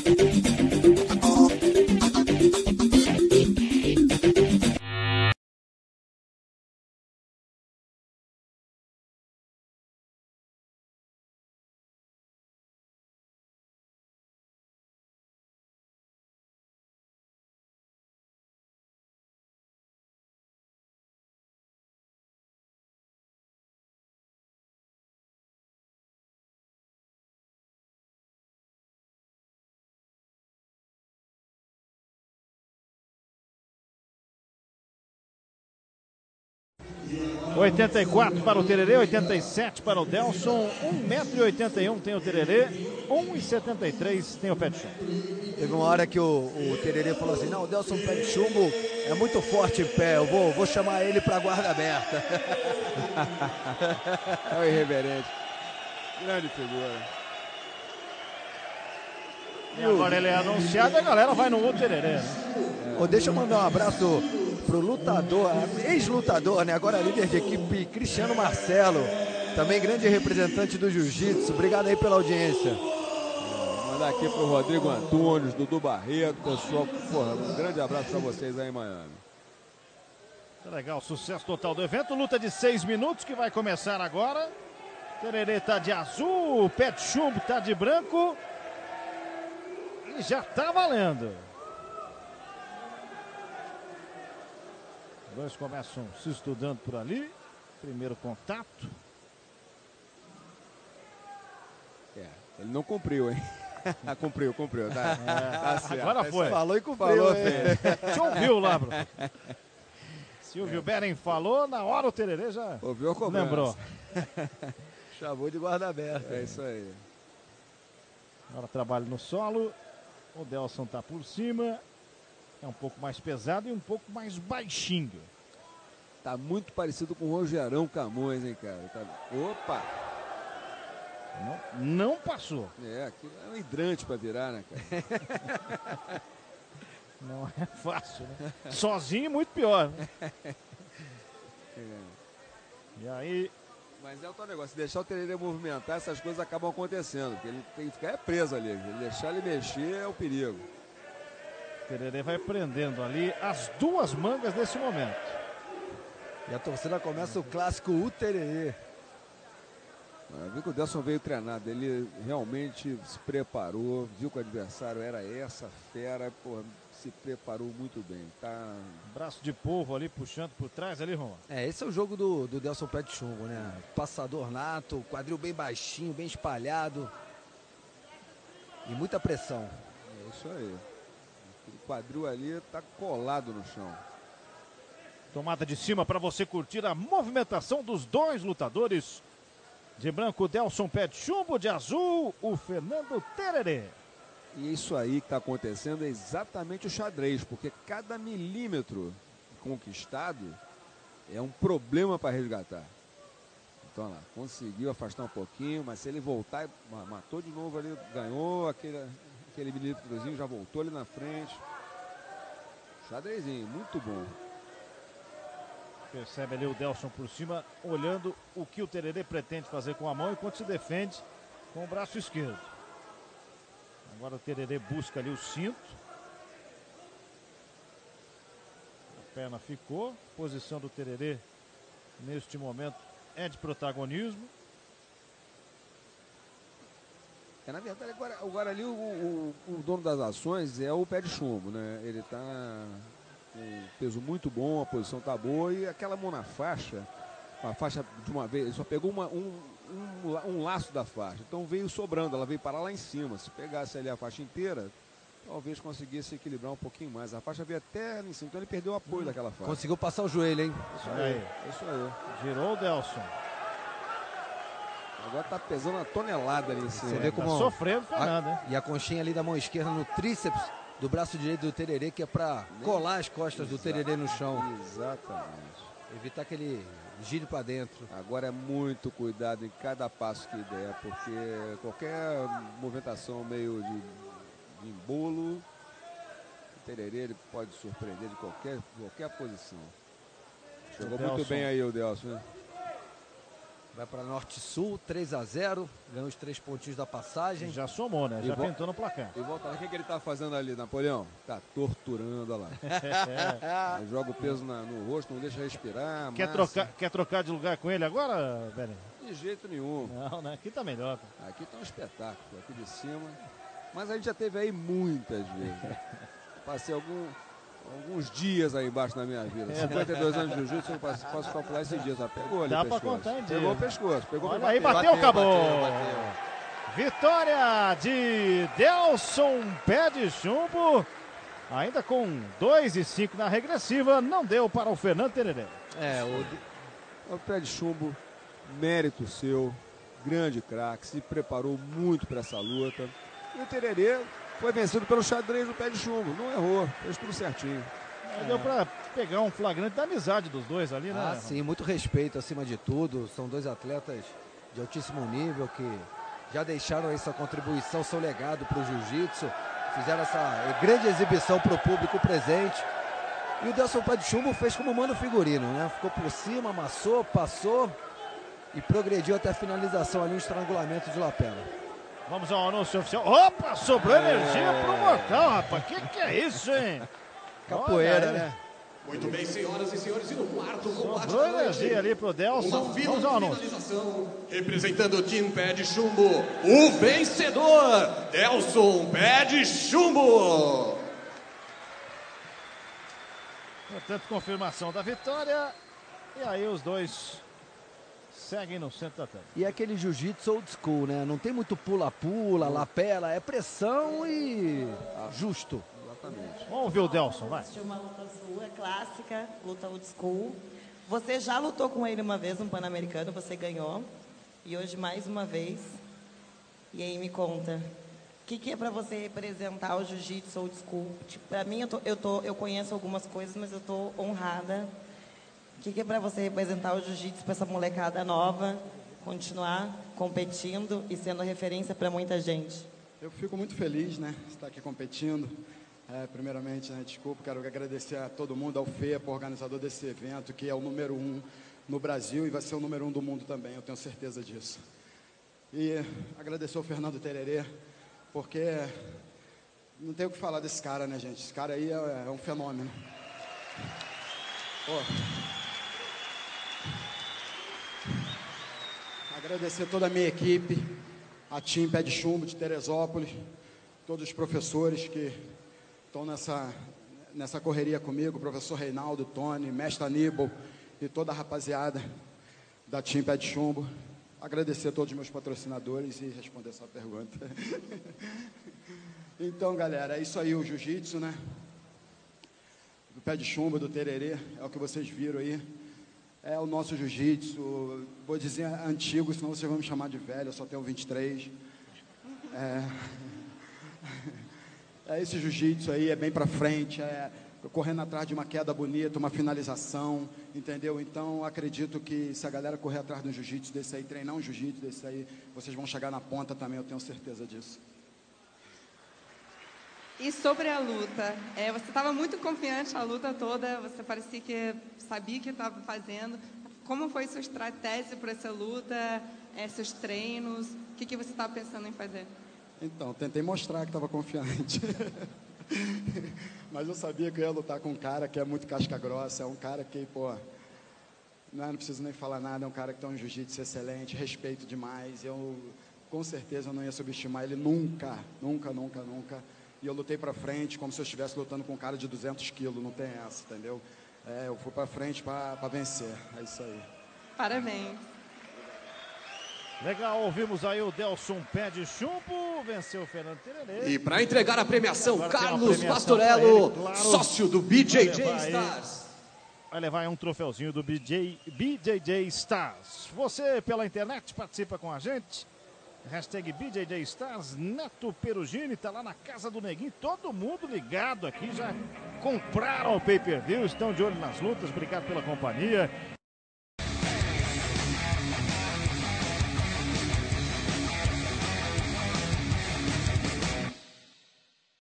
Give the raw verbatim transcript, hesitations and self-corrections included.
oitenta e quatro para o Tererê, oitenta e sete para o Delson, um metro e oitenta e um tem o Tererê, um e setenta e três tem o pé de chumbo. Teve uma hora que o, o Tererê falou assim, não, o Delson pé de chumbo é muito forte em pé, eu vou, vou chamar ele para guarda aberta. É o irreverente. Grande figura. E agora ele é anunciado, a galera vai no outro Tererê, né? É. Oh, deixa eu mandar um abraço pro lutador, ex-lutador, né? Agora líder de equipe, Cristiano Marcelo, também grande representante do jiu-jitsu. Obrigado aí pela audiência. É, mandar aqui pro Rodrigo Antunes, Dudu Barreto, pessoal, porra, um grande abraço para vocês aí em Miami. Legal, sucesso total do evento, luta de seis minutos que vai começar agora. Tererê tá de azul, o pé de chumbo tá de branco e já tá valendo. Os dois começam se estudando por ali. Primeiro contato. É, ele não cumpriu, hein? cumpriu, cumpriu. Tá, é, tá certo. Agora foi. Falou e cumpriu. Falou, Te ouviu lá, bro. Silvio é. Beren falou, na hora o Tererê já ouviu a cobrança. Lembrou. Chamou de guarda aberta. É isso aí. Agora trabalho no solo. O Delson tá por cima. É um pouco mais pesado e um pouco mais baixinho. Tá muito parecido com o Rogerão Camões, hein, cara? Tá... Opa! Não, não passou. É, aquilo é um hidrante pra virar, né, cara? Não é fácil, né? Sozinho muito pior, né? É. E aí... Mas é o tal negócio, se deixar o Tererê movimentar, essas coisas acabam acontecendo. Porque ele tem que ficar preso ali. Se deixar ele mexer é o perigo. O Tererê vai prendendo ali as duas mangas nesse momento. E a torcida começa o clássico O Tererê. Eu vi que o Delson veio treinado, ele realmente se preparou, viu que o adversário era essa fera, pô, se preparou muito bem. Tá... Braço de polvo ali, puxando por trás ali, Roma. É, esse é o jogo do, do Delson Pé de Chumbo, né? Passador nato, quadril bem baixinho, bem espalhado. E muita pressão. É isso aí. O quadril ali tá colado no chão. Tomada de cima para você curtir a movimentação dos dois lutadores. De branco, Delson Pé de Chumbo, de azul, o Fernando Tererê. E isso aí que está acontecendo é exatamente o xadrez, porque cada milímetro conquistado é um problema para resgatar. Então lá, conseguiu afastar um pouquinho, mas se ele voltar, matou de novo ali, ganhou aquele, aquele milímetrozinho, já voltou ali na frente. Xadrezinho, muito bom. Percebe ali o Delson por cima, olhando o que o Tererê pretende fazer com a mão enquanto se defende com o braço esquerdo. Agora o Tererê busca ali o cinto. A perna ficou. Posição do Tererê neste momento é de protagonismo. É, na verdade, agora, agora ali o, o, o dono das ações é o Pé de Chumbo, né? Ele tá com um peso muito bom, a posição tá boa e aquela mão na faixa, a faixa de uma vez, ele só pegou uma, um, um, um laço da faixa, então veio sobrando, ela veio parar lá em cima. Se pegasse ali a faixa inteira, talvez conseguisse equilibrar um pouquinho mais. A faixa veio até ali em cima, então ele perdeu o apoio hum, daquela faixa. Conseguiu passar o joelho, hein? Isso aí, isso aí. Girou o Delson. Agora tá pesando uma tonelada ali em cima. Você vê como tá sofrendo, foi a, nada, hein? E a conchinha ali da mão esquerda no tríceps do braço direito do Tererê, que é para colar as costas do Tererê no chão. Exatamente. Evitar que ele gire para dentro. Agora é muito cuidado em cada passo que der, porque qualquer movimentação meio de, de embolo, o Tererê ele pode surpreender de qualquer, qualquer posição. Chegou muito bem aí o Delson, né? Vai para Norte-Sul, três a zero. Ganhou os três pontinhos da passagem. Já somou, né? Já pintou no placar. E volta lá, o que, que ele tá fazendo ali, Napoleão? Tá torturando, olha lá. Ele joga o peso na, no rosto, não deixa respirar. Quer trocar, quer trocar de lugar com ele agora, Belém? De jeito nenhum. Não, né? Aqui tá melhor. Aqui tá um espetáculo, aqui de cima. Mas a gente já teve aí muitas vezes. Passei algum, alguns dias aí embaixo na minha vida. cinquenta e dois anos de jiu-jitsu, eu posso, posso calcular esses dias. Ah, pegou ali Dá o pra pescoço. contar em dia. Pegou o pescoço. Pegou Olha pra aí, bater. bateu, acabou. Bateu, bateu. Vitória de Delson Pé de Chumbo. Ainda com dois e cinco na regressiva, não deu para o Fernando Tereré. É, o, O Pé de Chumbo, mérito seu, grande craque, se preparou muito para essa luta. E o Tererê foi vencido pelo xadrez do Pé de Chumbo, não errou, fez tudo certinho. É. Deu para pegar um flagrante da amizade dos dois ali, né? Ah, sim, muito respeito acima de tudo. São dois atletas de altíssimo nível que já deixaram aí sua contribuição, seu legado para o jiu-jitsu. Fizeram essa grande exibição para o público presente. E o Delson Pé de Chumbo fez como manda o figurino, né? Ficou por cima, amassou, passou e progrediu até a finalização ali, um estrangulamento de lapela. Vamos ao anúncio oficial. Opa, sobrou é. energia pro mortal, rapaz. Que que é isso, hein? Capoeira, né? Muito bem, senhoras e senhores, e no quarto combate sobrou da noite, energia ali pro Delson. Vamos ao anúncio. Representando o time Pé de Chumbo, o vencedor, Delson Pé de Chumbo. Portanto, confirmação da vitória. E aí os dois seguem no centro da tela. E é aquele jiu-jitsu old school, né? Não tem muito pula-pula, lapela, é pressão e justo. Exatamente. Vamos ver o Delson, vai. Assistiu uma luta sua, clássica, luta old school. Você já lutou com ele uma vez no Pan-Americano, você ganhou. E hoje mais uma vez. E aí me conta, o que, que é para você representar o jiu-jitsu old school? Tipo, para mim, eu, tô, eu, tô, eu conheço algumas coisas, mas eu tô honrada. O que, que é para você representar o jiu-jitsu para essa molecada nova, continuar competindo e sendo referência para muita gente? Eu fico muito feliz, né, de estar aqui competindo. É, primeiramente, né, desculpa, quero agradecer a todo mundo, ao FEPA, organizador desse evento, que é o número um no Brasil e vai ser o número um do mundo também, eu tenho certeza disso. E agradecer ao Fernando Tererê, porque não tem o que falar desse cara, né, gente? Esse cara aí é, é um fenômeno. Pô. Agradecer toda a minha equipe, a Team Pé de Chumbo de Teresópolis, todos os professores que estão nessa, nessa correria comigo, o professor Reinaldo, Tony, mestre Aníbal e toda a rapaziada da Team Pé de Chumbo. Agradecer a todos os meus patrocinadores e responder essa pergunta. Então, galera, é isso aí, o jiu-jitsu, né? Do Pé de Chumbo, do Tererê, é o que vocês viram aí. É o nosso jiu-jitsu, vou dizer antigo, senão vocês vão me chamar de velho, eu só tenho vinte e três. É... É esse jiu-jitsu aí, é bem pra frente, é correndo atrás de uma queda bonita, uma finalização, entendeu? Então, acredito que se a galera correr atrás de um jiu-jitsu desse aí, treinar um jiu-jitsu desse aí, vocês vão chegar na ponta também, eu tenho certeza disso. E sobre a luta, é, você estava muito confiante a luta toda, você parecia que sabia o que estava fazendo. Como foi sua estratégia para essa luta, é, seus treinos, o que, que você estava pensando em fazer? Então, tentei mostrar que estava confiante. Mas eu sabia que eu ia lutar com um cara que é muito casca grossa, é um cara que, pô, não, não preciso nem falar nada, é um cara que tem um jiu-jitsu excelente, respeito demais. Eu, com certeza, eu não ia subestimar ele nunca, nunca, nunca, nunca. E eu lutei pra frente como se eu estivesse lutando com um cara de duzentos quilos, não tem essa, entendeu? É, eu fui pra frente pra, pra vencer, é isso aí. Parabéns. Legal, ouvimos aí o Delson Pé de Chumbo, venceu o Fernando Tererê. E para entregar a premiação, Agora Carlos premiação Pastorello, ele, claro. sócio do B J J Vai levar Stars. Vai levar um troféuzinho do B J, B J J Stars. Você pela internet participa com a gente. Hashtag B J J Stars, Neto Perugini, tá lá na casa do Neguinho, todo mundo ligado aqui, já compraram o pay-per-view, estão de olho nas lutas, obrigado pela companhia.